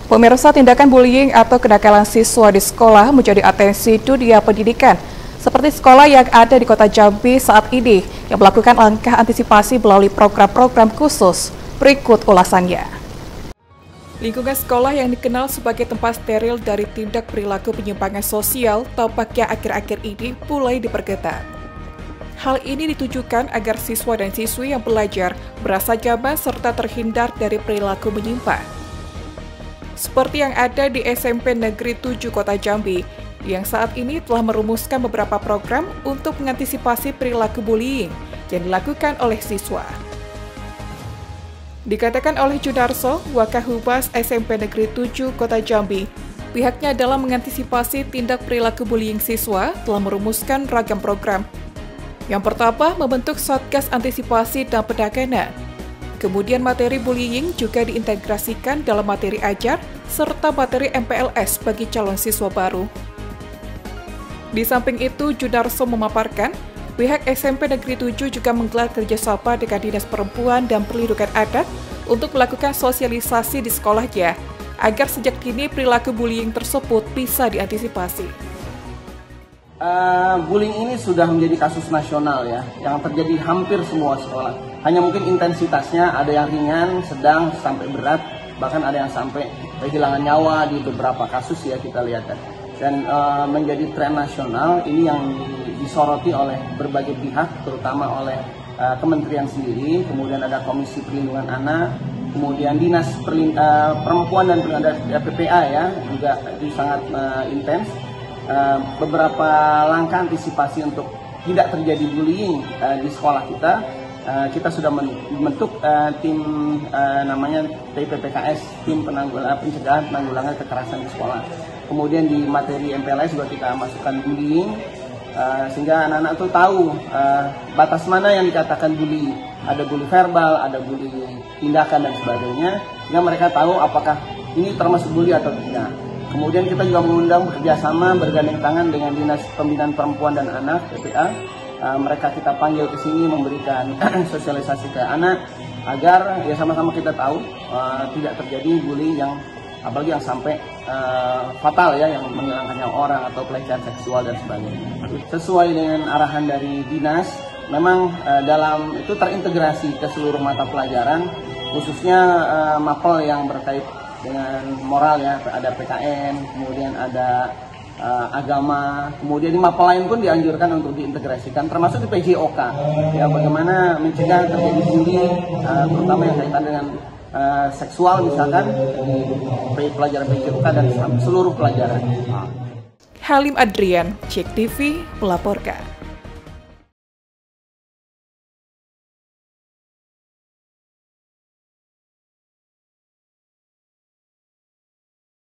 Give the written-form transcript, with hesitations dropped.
Pemirsa, tindakan bullying atau kenakalan siswa di sekolah menjadi atensi dunia pendidikan. Seperti sekolah yang ada di Kota Jambi saat ini yang melakukan langkah antisipasi melalui program-program khusus. Berikut ulasannya. Lingkungan sekolah yang dikenal sebagai tempat steril dari tindak perilaku penyimpangan sosial tampaknya akhir-akhir ini mulai diperketat. Hal ini ditujukan agar siswa dan siswi yang belajar merasa nyaman serta terhindar dari perilaku menyimpang. Seperti yang ada di SMP Negeri 7 Kota Jambi, yang saat ini telah merumuskan beberapa program untuk mengantisipasi perilaku bullying yang dilakukan oleh siswa. Dikatakan oleh Junarso, Wakahubas SMP Negeri 7 Kota Jambi, pihaknya dalam mengantisipasi tindak perilaku bullying siswa telah merumuskan ragam program. Yang pertama, membentuk Satgas Antisipasi dan Penanganan. Kemudian materi bullying juga diintegrasikan dalam materi ajar serta materi MPLS bagi calon siswa baru. Di samping itu, Junarso memaparkan, pihak SMP Negeri 7 juga menggelar kerjasama dengan Dinas Perempuan dan Perlindungan Anak untuk melakukan sosialisasi di sekolahnya, agar sejak dini perilaku bullying tersebut bisa diantisipasi. Bullying ini sudah menjadi kasus nasional ya, yang terjadi hampir semua sekolah. Hanya mungkin intensitasnya ada yang ringan, sedang, sampai berat, bahkan ada yang sampai kehilangan nyawa di beberapa kasus ya kita lihat. Dan menjadi tren nasional ini yang disoroti oleh berbagai pihak, terutama oleh kementerian sendiri, kemudian ada Komisi Perlindungan Anak, kemudian Dinas Perempuan dan Perlindungan PPA ya, juga itu sangat intens. Beberapa langkah antisipasi untuk tidak terjadi bullying di sekolah kita sudah membentuk tim namanya TPPKS, tim pencegahan penanggulangan kekerasan di sekolah. Kemudian di materi MPLS juga kita masukkan bullying sehingga anak-anak itu tahu batas mana yang dikatakan bully. Ada bully verbal, ada bully tindakan dan sebagainya, sehingga mereka tahu apakah ini termasuk bully atau tidak. Kemudian kita juga mengundang bekerjasama bergandeng tangan dengan Dinas Pembinaan Perempuan dan Anak (PPA). Mereka kita panggil ke sini memberikan sosialisasi ke anak agar ya sama-sama kita tahu tidak terjadi bullying yang apalagi yang sampai fatal ya, yang menghilangkan nyawa orang atau pelecehan seksual dan sebagainya. Sesuai dengan arahan dari dinas, memang dalam itu terintegrasi ke seluruh mata pelajaran, khususnya mapel yang berkait dengan moral ya, ada PKN, kemudian ada agama, kemudian di mapel lain pun dianjurkan untuk diintegrasikan, termasuk di PJOK ya, bagaimana mencegah terjadi bully, terutama yang kaitan dengan seksual misalkan di pelajaran PJOK dan seluruh pelajaran. Halim Adrian, Cek TV melaporkan.